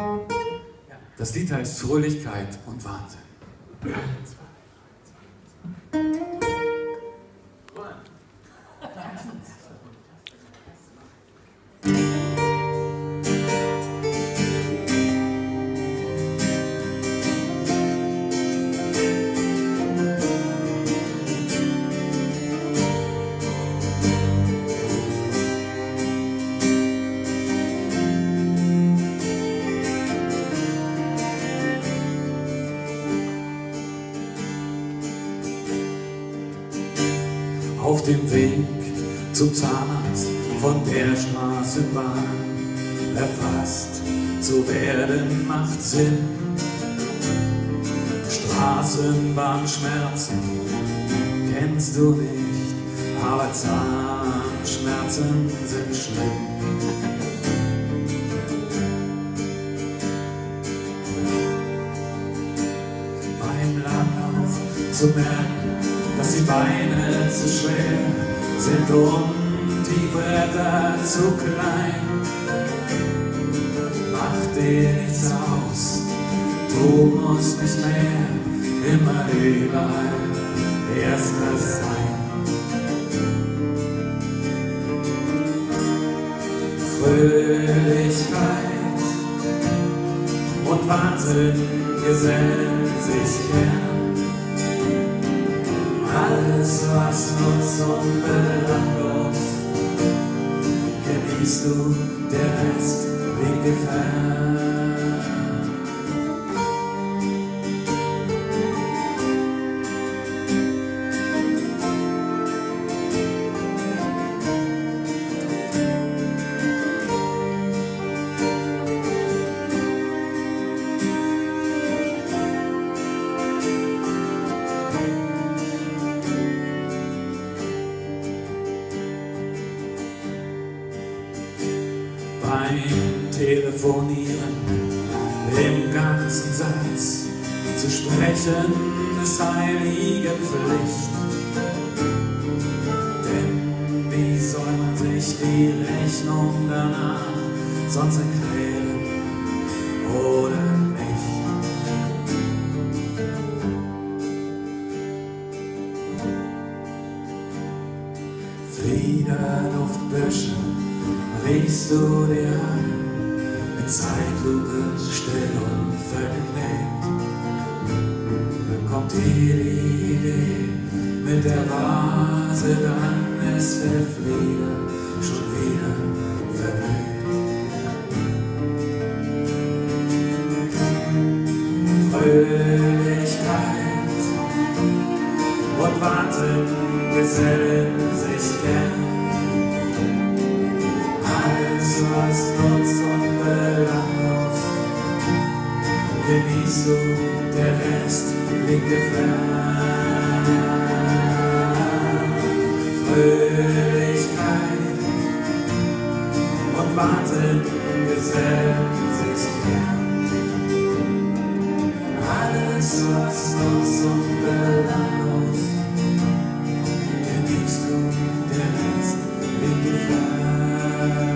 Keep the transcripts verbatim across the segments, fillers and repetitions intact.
Das Lied heißt Fröhlichkeit und Wahnsinn. Auf dem Weg zum Zahnarzt von der Straßenbahn, erfasst zu werden macht Sinn. Straßenbahnschmerzen kennst du nicht, aber Zahnschmerzen sind schlimm. Beim Langlauf zu merken, dass die Beine zu schwer sind und die Bretter zu klein. Mach dir nichts aus, du musst nicht mehr immer überall Erster sein. Fröhlichkeit und Wahnsinn gesellen sich gern. Alles, was nutz und belanglos, genießt du, der Rest liegt dir fern. Beim Telefonieren im ganzen Satz zu sprechen ist heilige Pflicht. Denn wie soll man sich die Rechnung danach sonst erklären oder nicht? Fliederduftbüsche riechst du dir an, mit Zeitlupe still und vergnügt. Kommt dir die Idee mit der Vase, dann ist der Flieder schon wieder verblüht. Fröhlichkeit und Wahnsinn gesellen sich gern. Was nutz und belanglos, genießt du, der Rest liegt dir fern. Fröhlichkeit und Wahnsinn gesellen sich gern. Alles, was nutz und belanglos, genießt du, der Rest liegt dir fern.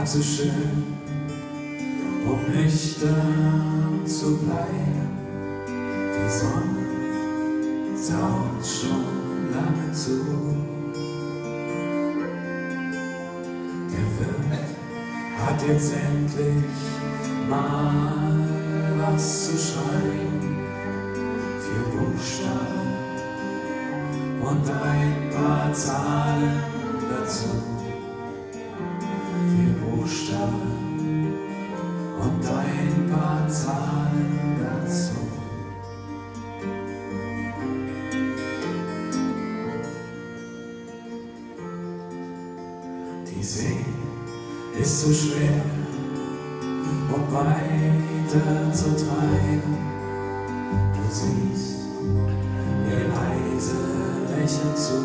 war zu schön, um nüchtern zu bleiben. Die Sonne sah uns schon lange zu. Der Wirt hat jetzt endlich mal was zu schreiben. Vier Buchstaben und ein paar Zahlen dazu. Vier Buchstaben und ein paar Zahlen dazu. Die See ist so schwer, um weiter zu treiben. Du siehst ihr leise Lächeln zu.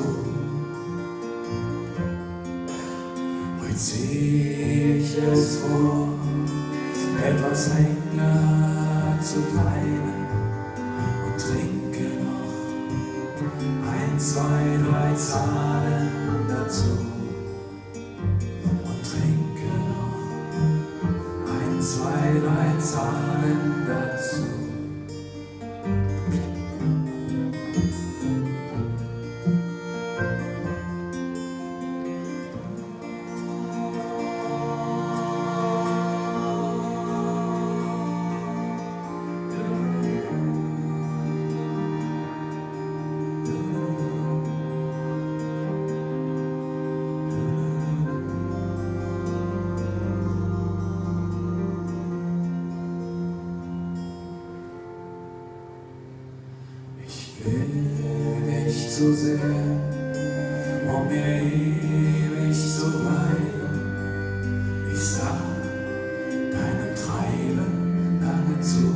Heute zieh ich es vor, etwas länger zu bleiben und trinke noch ein, zwei, drei Zahlen dazu. Und trinke noch ein, zwei, drei Zahlen dazu. Nicht so sehr, um mir ewig zu bleiben. Ich sah deinem Treiben lange zu.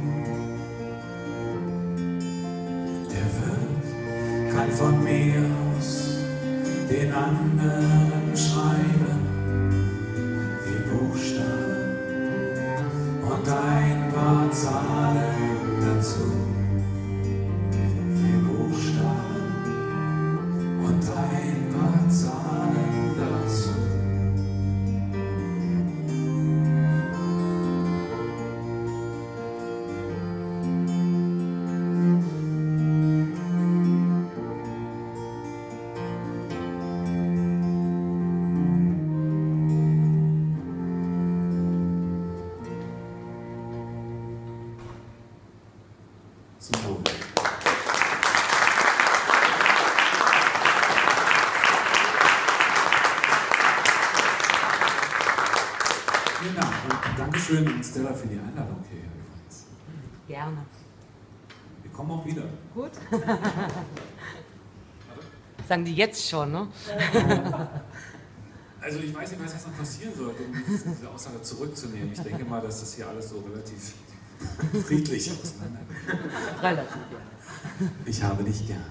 Der Wirt kann von mir aus den anderen schreiben, wie Buchstaben und ein paar Zahlen dazu. Und ein paar Zahlen dazu. Zum Wohl. Vielen Dank und Dankeschön an Stella für die Einladung hier übrigens. Gerne. Wir kommen auch wieder. Gut. Sagen die jetzt schon, ne? Also ich weiß nicht, was jetzt noch passieren sollte, um diese Aussage zurückzunehmen. Ich denke mal, dass das hier alles so relativ friedlich auseinandergeht. Relativ, ja. Ich habe dich gern.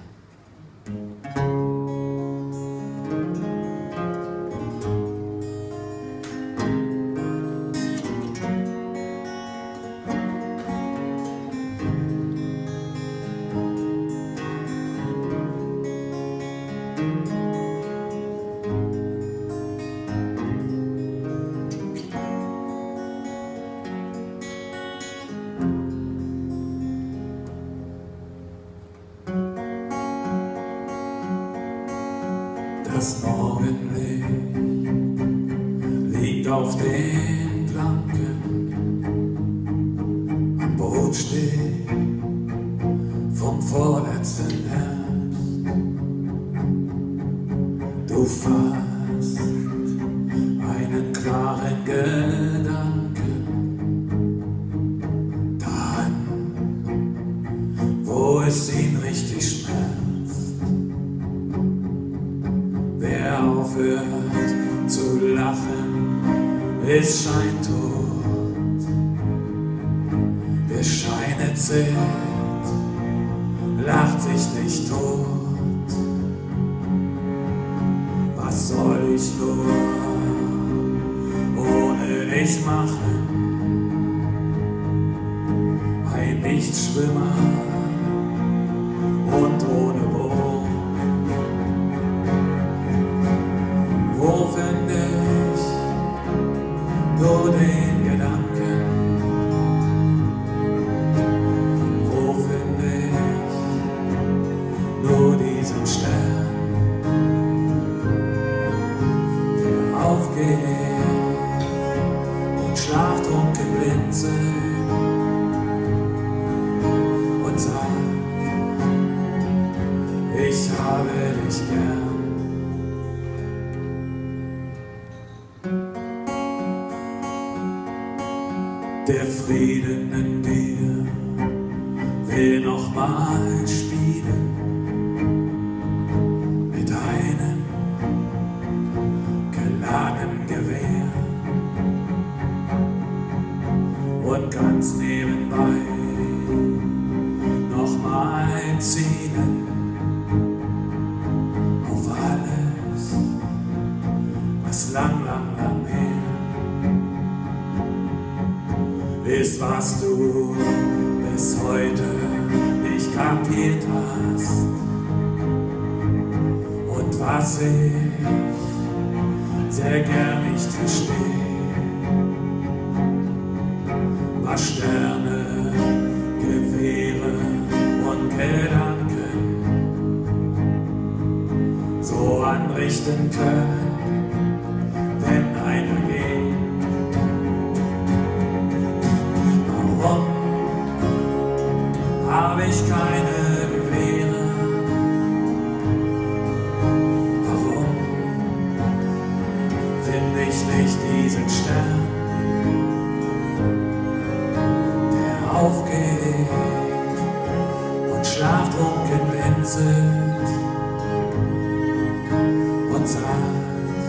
Das Morgenlicht liegt auf den Planken, am Boot steht vom vorletzten Herbst. Du fasst einen klaren Gedanken daran, wo es ihn richtig schmerzt. Wer aufhört zu lachen, ist scheintot. Wer Scheine zählt, lacht sich nicht tot. Was soll ich nur ohne dich machen? Ein Nichtschwimmer und ohne Boot. Wo finde ich blinzeln und sag, ich habe dich gern. Der Frieden in dir will noch mal spielen mit einem geladenen Gewehr und ganz nebenbei noch mal zielen auf alles, was lang, lang, lang her ist, was du bis heute nicht kapiert hast und was ich sehr gern nicht verstehe, was Sterne, Gewehre und Gedanken so anrichten können, wenn einer geht. Habe ich keine Gewehre? Warum finde ich nicht diesen Stern, der aufgeht und schlaftrunken blinzelt und sagt,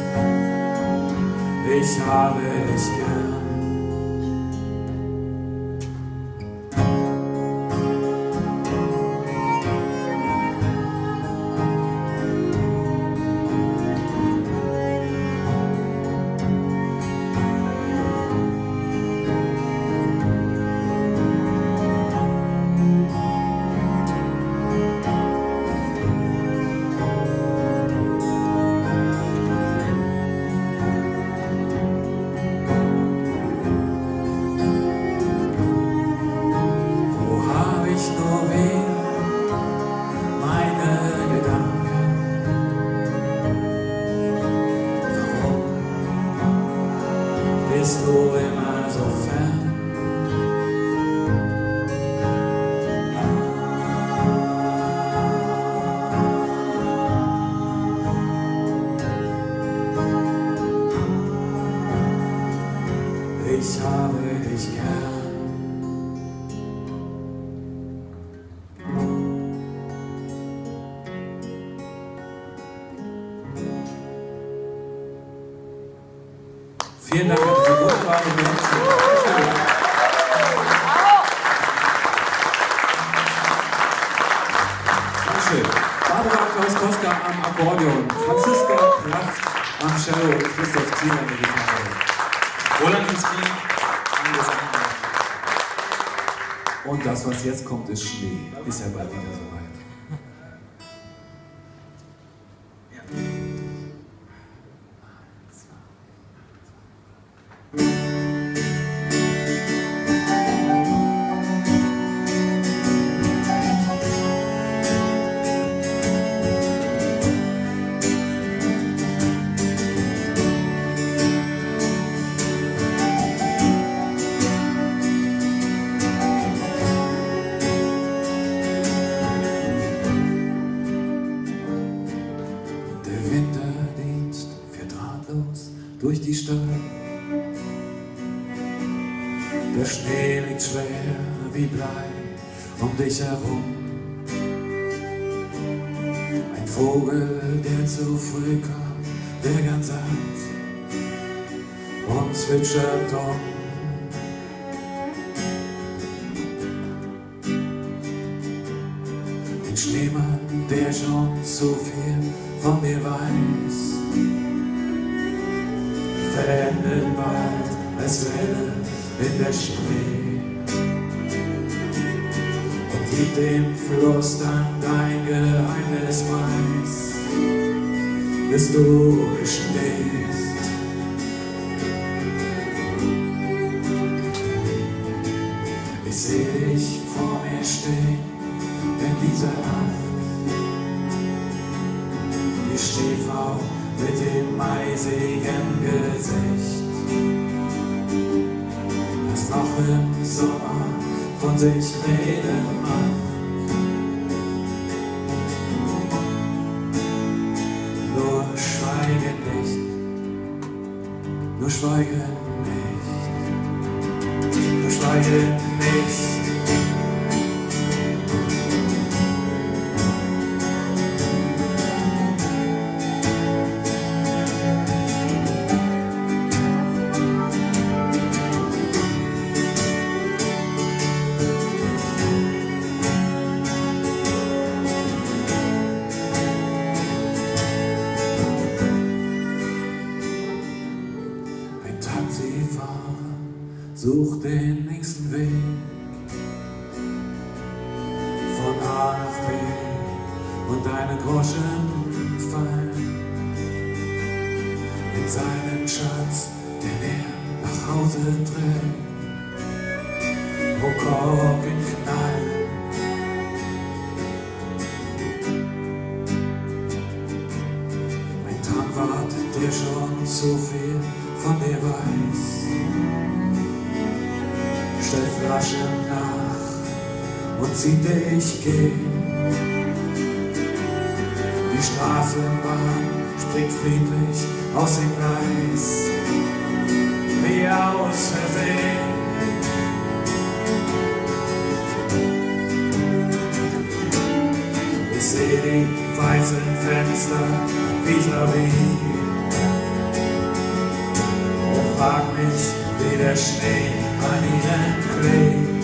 ich habe dich gern. Bist du immer so fern? Ich habe dich gern. Vielen Dank für diese wunderbare Benutzung. Dankeschön. Barbara Klaus-Koska am Akkordeon, Franziska Kraft am Cello und Christoph Thiel an der Gitarre. Roland Kinski an der Gesang. Und das, was jetzt kommt, ist Schnee. Ist ja bald wieder soweit. Durch die Stadt. Der Schnee liegt schwer wie Blei um dich herum. Ein Vogel, der zu früh kam, der ganz satt und zwitschert um. Ein Schneemann, der schon zu viel von dir weiß, fällt im Wald als Welle in der Spree und gibt dem Fluss dann dein Geheimnis preis, bis du gestehst. Ich seh dich vor mir stehen in dieser Nacht, die Schneefrau mit dem maisigen Gesicht, das noch im Sommer von sich reden macht. Nur schweige nicht, nur schweige nicht, nur schweige nicht. Such den nächsten Weg von A nach B und deine Groschen fallen in seinen Schatz, den er nach Hause trägt, wo Korken knallen. Mein Tankwart, der schon zu viel von dir weiß, stellt Flaschen nach und sieht dich gehen. Die Straßenbahn springt friedlich aus dem Gleis, wie aus Versehen. Ich seh die weißen Fenster vis-à-vis und frag mich, wie der Schnee an ihnen klebt.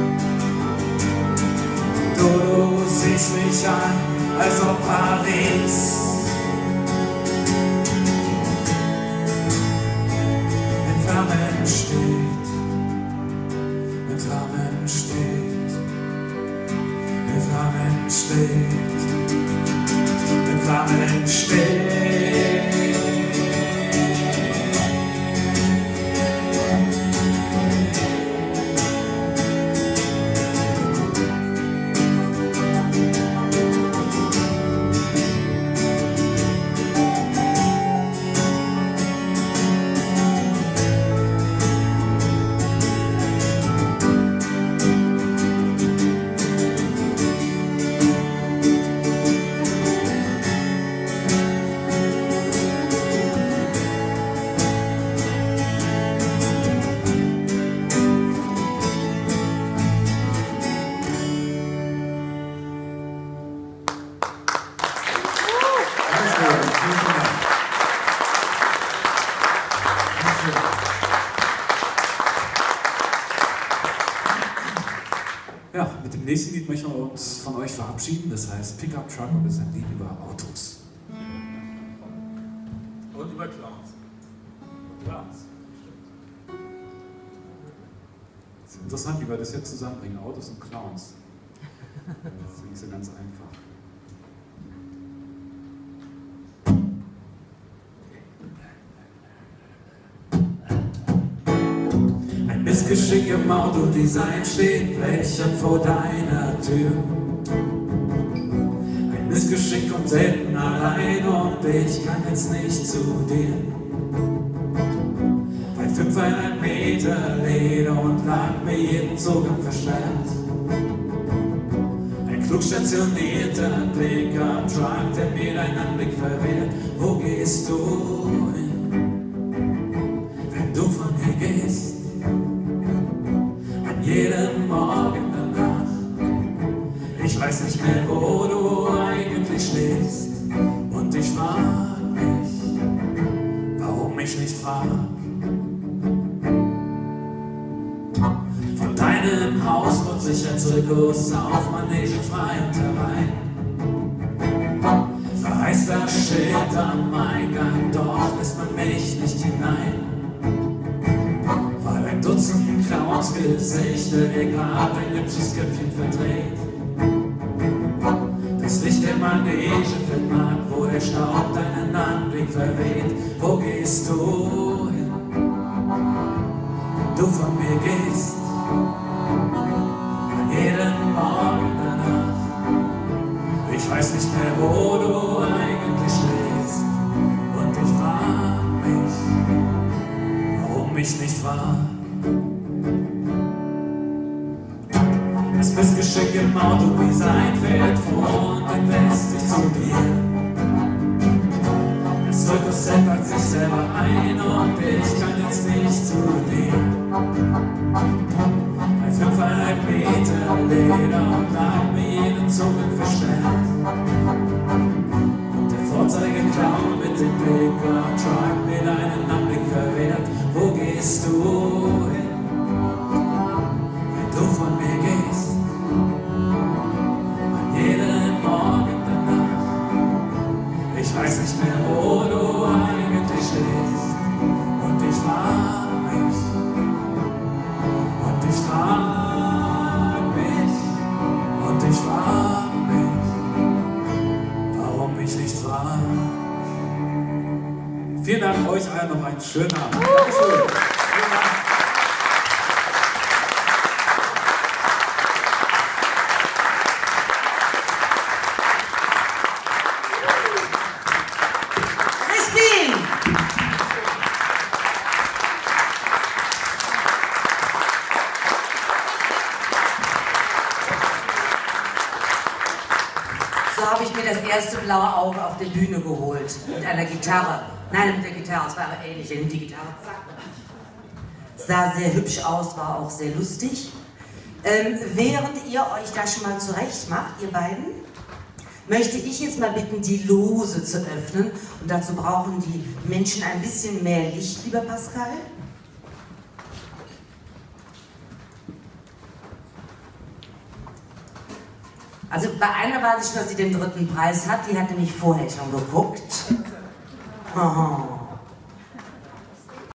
Du siehst mich an, als ob Paris in Flammen steht, in Flammen steht, in Flammen steht, in Flammen steht. Ja, mit dem nächsten Lied möchten wir uns von euch verabschieden. Das heißt Pickup Truck und ist ein Lied über Autos. Und über Clowns. Clowns. Das ist interessant, wie wir das jetzt zusammenbringen, Autos und Clowns. Das ist nicht so ganz einfach. Missgeschick im Autodesign steht blechern vor deiner Tür. Ein Missgeschick kommt selten allein und ich kann jetzt nicht zu dir. Weil fünfeinhalb Meter Leder und Lack mir jeden Zugang versperrt. Ein klug stationierter Blick am Truck, der mir deinen Anblick verwehrt. Wo gehst du hin, wenn du von mir gehst? Jeden Morgen danach. Ich weiß nicht mehr, wo du eigentlich stehst. Und ich frag mich, warum ich nicht frag. Von deinem Haus putz ich ein Zirkus auf Manege frei und herein. Verheißt das Schild am Eingang, doch lässt man mich nicht hinein. Dutzend Clowns-Gesichter, der grad ein hübsches Köpfchen verdreht. Das Licht der Manege fällt an, wo der Staub deinen Anblick verweht. Wo gehst du hin, wenn du von mir gehst? An jedem Morgen danach. Ich weiß nicht mehr, wo du eigentlich stehst. Und ich frag mich, warum ich nicht frag. bist geschickt im Auto wie sein Pferd vor und entlässt sich zu dir. Das Zirkus-Set packt sich selber ein und ich kann jetzt nicht zu dir. Bei fünfeinhalb Meter Leder und lag mir jeden Zungen verstellt. Und der Vorzeigeklauen mit dem Pickup-Truck mir deinen Anblick verwehrt. Wo gehst du hin, wenn du von mir gehst? An jeden Morgen danach. Ich weiß nicht mehr, wo du eigentlich stehst. Und ich frag mich, und ich frag mich, und ich frag mich, warum ich nicht frag. Vielen Dank euch allen, noch einen schönen Abend. Dankeschön. Vielen Dank. Christine! So habe ich mir das erste blaue Auge auf der Bühne geholt. Mit einer Gitarre. Nein, mit der Gitarre, es war aber ähnlich. Ich nehme die Gitarre. Sah sehr hübsch aus, war auch sehr lustig. Ähm, während ihr euch da schon mal zurecht macht, ihr beiden, möchte ich jetzt mal bitten, die Lose zu öffnen. Und dazu brauchen die Menschen ein bisschen mehr Licht, lieber Pascal. Also bei einer weiß ich, dass sie den dritten Preis hat, die hat nämlich vorher schon geguckt. Oh.